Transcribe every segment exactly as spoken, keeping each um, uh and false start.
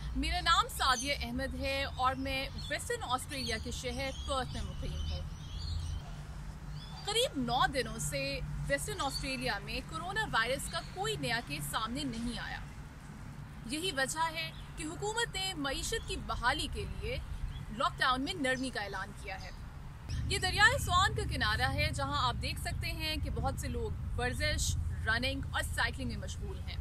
میرا نام سعدیہ احمد ہے اور میں ویسٹرن آسٹریلیا کے شہر پرتھ میں مقیم ہوں۔ قریب نو دنوں سے ویسٹرن آسٹریلیا میں کرونا وائرس کا کوئی نیا کیس سامنے نہیں آیا۔ یہی وجہ ہے کہ حکومت نے معیشت کی بحالی کے لیے لاک ڈاؤن میں نرمی کا اعلان کیا ہے۔ یہ دریائے سوان کا کنارہ ہے جہاں آپ دیکھ سکتے ہیں کہ بہت سے لوگ ورزش، رننگ اور سائیکلنگ میں مشغول ہیں۔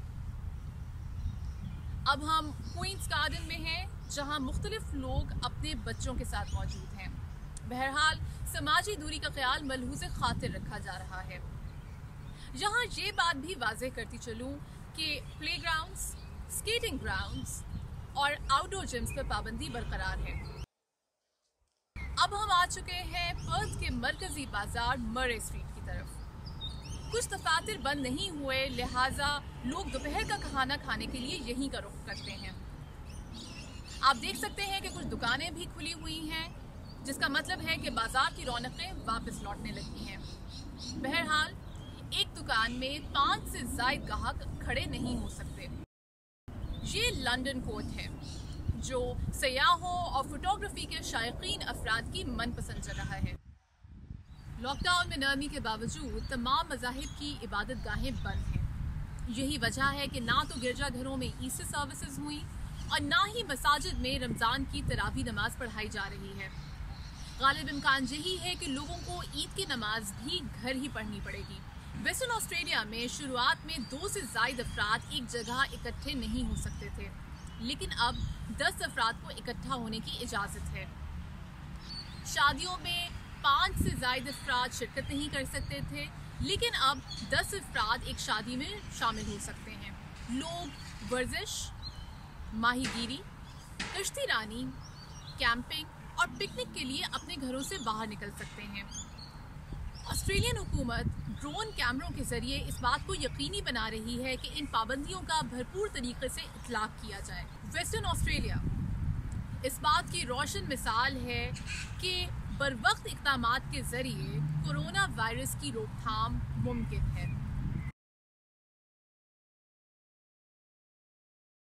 اب ہم کوئنز گارڈن میں ہیں جہاں مختلف لوگ اپنے بچوں کے ساتھ موجود ہیں۔ بہرحال سماجی دوری کا خیال ملحوظ خاطر رکھا جا رہا ہے۔ یہاں یہ بات بھی واضح کرتی چلوں کہ پلے گراؤنڈز، اسکیٹنگ گراؤنڈز اور آؤٹ ڈور جمز پر پابندی برقرار ہے۔ اب ہم آ چکے ہیں پرتھ کے مرکزی بازار مرے اسٹریٹ کی طرف۔ کچھ دفاتر بند نہیں ہوئے، لہٰذا لوگ دوپہر کا کھانا کھانے کے لیے یہیں کا رخ کرتے ہیں۔ آپ دیکھ سکتے ہیں کہ کچھ دکانیں بھی کھلی ہوئی ہیں، جس کا مطلب ہے کہ بازار کی رونقیں واپس لوٹنے لگی ہیں۔ بہرحال ایک دکان میں پانچ سے زائد گاہک کھڑے نہیں ہو سکتے۔ یہ لنڈن کوٹ ہے جو سیاحوں اور فوٹوگرافی کے شائقین افراد کی من پسند جگہ ہے۔ لاک ڈاؤن میں نرمی کے باوجود تمام مذاہب کی عبادت گاہیں بند ہیں۔ یہی وجہ ہے کہ نہ تو گرجا گھروں میں عیسٹر سروسز ہوئی اور نہ ہی مساجد میں رمضان کی تراویح نماز پڑھائی جا رہی ہے۔ غالب امکان یہی ہے کہ لوگوں کو عید کی نماز بھی گھر ہی پڑھنی پڑے گی۔ ویسٹرن آسٹریلیا میں شروعات میں دو سے زائد افراد ایک جگہ اکٹھے نہیں ہو سکتے تھے، لیکن اب دس افراد کو اکٹھا ہونے کی اجازت ہے۔ شادیوں میں پانچ سے زائد افراد شرکت نہیں کر سکتے تھے، لیکن اب دس افراد ایک شادی میں شامل ہو سکتے ہیں۔ لوگ ورزش، ماہی گیری، کشتی رانی، کیمپنگ اور پکنک کے لیے اپنے گھروں سے باہر نکل سکتے ہیں۔ آسٹریلین حکومت ڈرون کیمروں کے ذریعے اس بات کو یقینی بنا رہی ہے کہ ان پابندیوں کا بھرپور طریقے سے اطلاق کیا جائے۔ ویسٹرن آسٹریلیا اس بات کی روشن مثال ہے کہ بروقت اقدامات کے ذریعے کورونا وائرس کی روک تھام ممکن ہے۔